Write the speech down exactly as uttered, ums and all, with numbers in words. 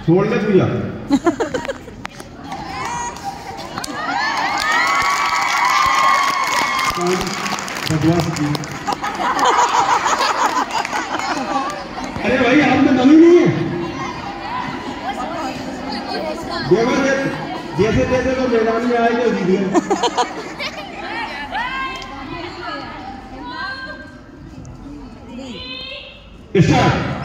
छोड़ ले पूजा। अरे भाई आप में नमी नहीं है। जैसे जैसे तो मैदान में आएंगे जीत गए। स्टार्ट।